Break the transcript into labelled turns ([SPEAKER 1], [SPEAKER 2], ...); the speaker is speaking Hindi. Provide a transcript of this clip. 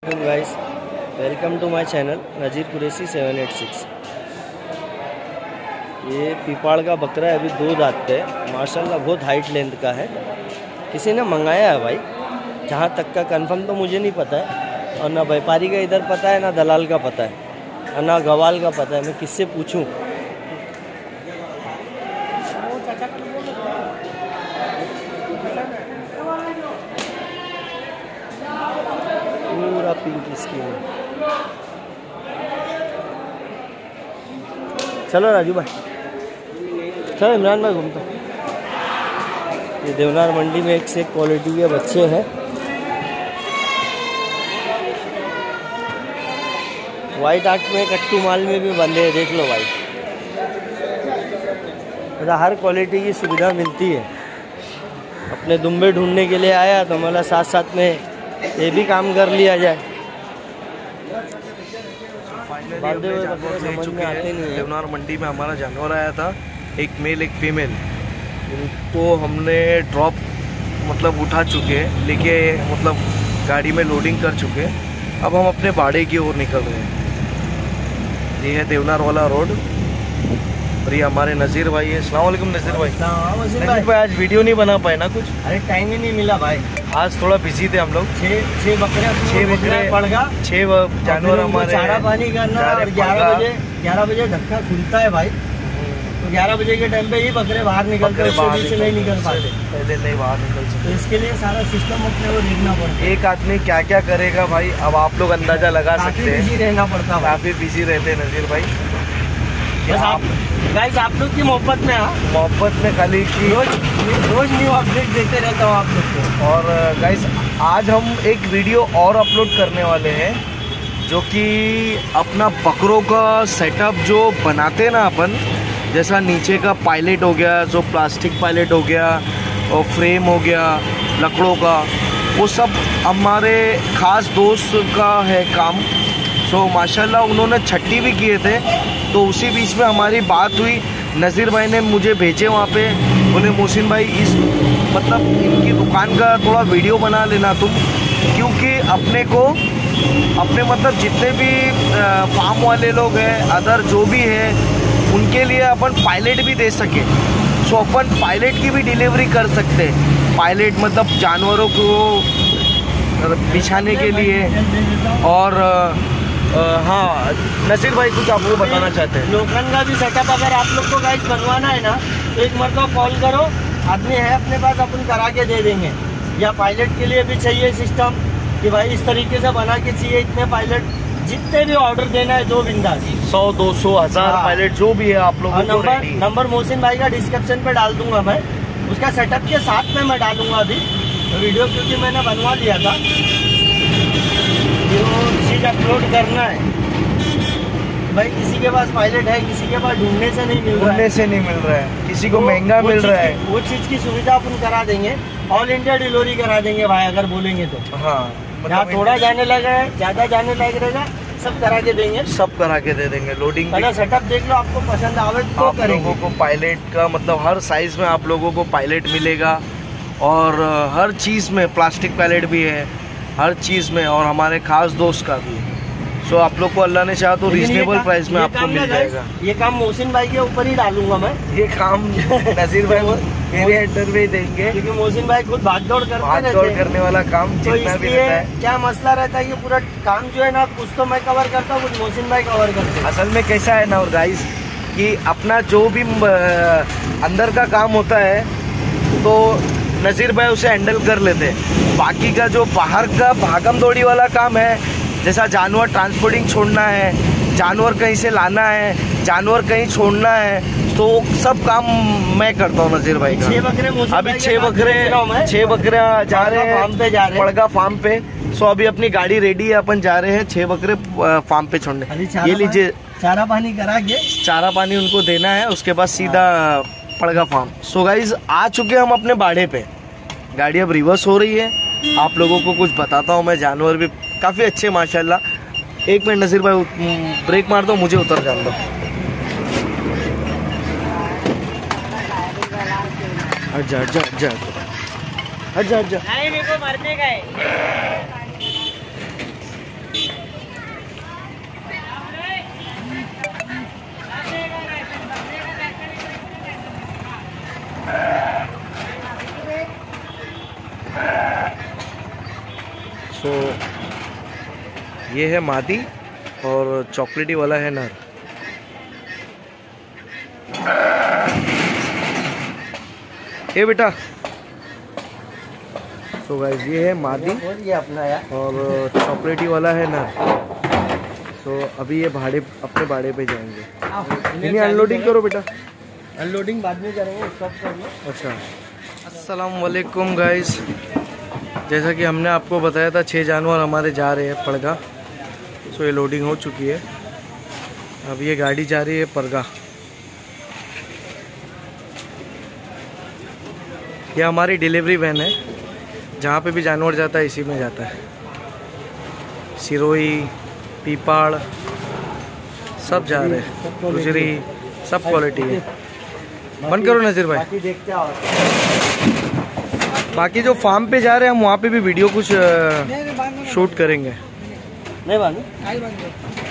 [SPEAKER 1] वालेकुम guys, welcome to my channel Nazir Qureshi 786। ये पीपाड़ का बकरा है, अभी 2 दांत पे माशाल्लाह बहुत हाइट लेंथ का है। किसी ने मंगाया है भाई, जहाँ तक का कंफर्म तो मुझे नहीं पता है, और ना व्यापारी का इधर पता है, ना दलाल का पता है, और ना गवाल का पता है। मैं किससे पूछूं? पूरा पिंक स्किन है। चलो राजू भाई, चलो इमरान भाई घूमता। ये देवनार मंडी में एक से एक क्वालिटी के बच्चे हैं। वाइट आर्ट में कट्टू माल में भी बंधे हैं, देख लो भाई। मतलब हर क्वालिटी की सुविधा मिलती है। अपने दुम्बे ढूंढने के लिए आया तो मतलब साथ साथ में ये भी काम कर लिया जाए।
[SPEAKER 2] देवनार मंडी में हमारा जानवर आया था, एक मेल एक फीमेल। इनको हमने ड्रॉप मतलब उठा चुके हैं, लेके मतलब गाड़ी में लोडिंग कर चुके हैं। अब हम अपने बाड़े की ओर निकल रहे हैं। ये है देवनार वाला रोड, और ये हमारे नज़ीर भाई है। अस्सलाम वालेकुम नज़ीर भाई। नज़ीर भाई आज वीडियो नहीं बना पाए ना कुछ?
[SPEAKER 1] अरे टाइम ही नहीं मिला भाई,
[SPEAKER 2] आज थोड़ा बिजी थे हम लोग।
[SPEAKER 1] 6 बकरे पड़ गया,
[SPEAKER 2] 6 जानवर हमारे।
[SPEAKER 1] चारा पानी करना, और 11 बजे ढक्का खुलता है भाई। तो 11 बजे के टाइम पे ही बकरे बाहर निकलते हैं, उसके बीच नहीं निकल पाते,
[SPEAKER 2] पहले नहीं बाहर निकल सकते।
[SPEAKER 1] तो इसके लिए सारा सिस्टम अपने को देखना पड़ता है।
[SPEAKER 2] एक आदमी क्या क्या करेगा भाई, अब आप लोग अंदाजा लगा सकते हैं।
[SPEAKER 1] बिजी रहना पड़ता है,
[SPEAKER 2] काफी बिजी रहते हैं नज़ीर भाई।
[SPEAKER 1] बस आप गाइस, आप लोग की मोहब्बत में,
[SPEAKER 2] मोहब्बत में खाली की
[SPEAKER 1] रोज न्यू अपडेट देते रहता हूँ आप लोग को।
[SPEAKER 2] और गाइस आज हम एक वीडियो और अपलोड करने वाले हैं, जो कि अपना बकरों का सेटअप जो बनाते हैं ना अपन, जैसा नीचे का पायलट हो गया, जो प्लास्टिक पायलट हो गया, और फ्रेम हो गया लकड़ों का, वो सब हमारे ख़ास दोस्त का है काम। सो माशाल्लाह उन्होंने छट्टी भी किए थे, तो उसी बीच में हमारी बात हुई। नज़ीर भाई ने मुझे भेजे वहाँ पे, बोले मोहसिन भाई इस मतलब इनकी दुकान का थोड़ा वीडियो बना लेना तुम, क्योंकि अपने मतलब जितने भी फार्म वाले लोग हैं, अदर जो भी है, उनके लिए अपन पायलट भी दे सके। सो अपन पायलट की भी डिलीवरी कर सकते हैं। पायलट मतलब जानवरों को बिछाने के लिए। और हाँ नसीर भाई कुछ आपको बताना चाहते हैं?
[SPEAKER 1] लोखंड का भी सेटअप अगर आप लोग को गाइस बनवाना है ना, तो एक मरतबा कॉल करो, आदमी है अपने पास, अपन करा के दे देंगे। या पायलट के लिए भी चाहिए सिस्टम कि भाई इस तरीके से बना के चाहिए, इतने पायलट, जितने भी ऑर्डर देना है दो बिंदास,
[SPEAKER 2] 100, 200, 1000 पायलट जो भी है आप लोगों को।
[SPEAKER 1] नंबर मोहसिन भाई का डिस्क्रिप्शन पे डाल दूंगा मैं, उसका सेटअप के साथ में मैं डालूंगा अभी वीडियो, क्योंकि मैंने बनवा लिया था। जो चीज़ अपलोड करना है भाई, किसी के पास पायलट है, किसी के पास ढूंढने से नहीं मिल रहा है, किसी को महंगा मिल रहा है। वो चीज़ की सुविधा अपन करा देंगे, ऑल इंडिया डिलीवरी करा देंगे भाई, अगर बोलेंगे तो।
[SPEAKER 2] हाँ
[SPEAKER 1] मतलब थोड़ा जाने लगा है, ज़्यादा जाने लग रहेगा, सब करा के देंगे,
[SPEAKER 2] सब करा के दे देंगे। लोडिंग
[SPEAKER 1] पहले सेटअप देख लो, आपको पसंद आवे तो
[SPEAKER 2] आप लोगों को पायलट का मतलब हर साइज में आप लोगों को पायलट मिलेगा, और हर चीज़ में प्लास्टिक पायलट भी है, हर चीज़ में, और हमारे खास दोस्त का भी। सो आप लोग को अल्लाह ने चाहा तो रीजनेबल प्राइस में आपको मिल जाएगा।
[SPEAKER 1] ये काम मोहसिन भाई के ऊपर ही डालूंगा मैं,
[SPEAKER 2] ये काम नज़ीर भाई मेरे हेडर में देंगे,
[SPEAKER 1] क्योंकि मोहसिन भाई खुद भागदौड़
[SPEAKER 2] करने वाला काम
[SPEAKER 1] तो
[SPEAKER 2] जितना भी रहता है।
[SPEAKER 1] क्या मसला रहता है कि पूरा काम जो है ना, कुछ तो मैं कवर करता हूँ, कुछ मोहसिन भाई कवर करते हैं।
[SPEAKER 2] असल में कैसा है ना और गाइस, कि अपना जो भी अंदर का काम होता है तो नज़ीर भाई उसे हैंडल कर लेते हैं। बाकी का जो बाहर का भागम दौड़ी वाला काम है, जैसा जानवर ट्रांसपोर्टिंग छोड़ना है, जानवर कहीं से लाना है, जानवर कहीं छोड़ना है, तो सब काम मैं करता हूँ नज़ीर भाई का।
[SPEAKER 1] 6 बकरे
[SPEAKER 2] अभी 6 बकरे जा रहे हैं पड़गा फार्म पे। सो अभी अपनी गाड़ी रेडी है, अपन जा रहे हैं 6 बकरे फार्म पे छोड़ने। ये लीजिए,
[SPEAKER 1] चारा पानी करा के,
[SPEAKER 2] चारा पानी उनको देना है, उसके बाद सीधा पड़गा फार्म। सो गाइज आ चुके हम अपने बाड़े पे, गाड़ी अब रिवर्स हो रही है। आप लोगों को कुछ बताता हूँ मैं, जानवर भी काफ़ी अच्छे माशाल्लाह। एक मिनट नज़ीर भाई ब्रेक मार दो, मुझे उतर जान दो। हट जा हट जा हट जा हट जा हट जा,
[SPEAKER 1] नहीं मेरे को मरने का है।
[SPEAKER 2] ये है मादी और चॉकलेटी वाला है नर। ये बेटा, तो गाइस ये है मादी
[SPEAKER 1] ये अपना यार
[SPEAKER 2] और चॉकलेटी वाला है नर। तो अभी ये भाड़े अपने भाड़े पे जाएंगे। इन्हें अनलोडिंग करो बेटा।
[SPEAKER 1] अनलोडिंग बाद में करेंगे, स्टॉप कर लो।
[SPEAKER 2] अच्छा, अस्सलाम वालेकुम गाइस। जैसा कि हमने आपको बताया था 6 जानवर हमारे जा रहे हैं परगा। सो ये लोडिंग हो चुकी है। अब ये गाड़ी जा रही है परगा। ये हमारी डिलीवरी वैन है, जहाँ पे भी जानवर जाता है इसी में जाता है। सिरोही, पीपाड़ सब जा रहे हैं, गुजरी सब क्वालिटी है। बंद करो नज़ीर भाई।
[SPEAKER 1] बाकी देखते आओ।
[SPEAKER 2] बाकी जो फार्म पे जा रहे हैं हम वहाँ पे भी वीडियो कुछ शूट करेंगे।
[SPEAKER 1] नहीं बांधो।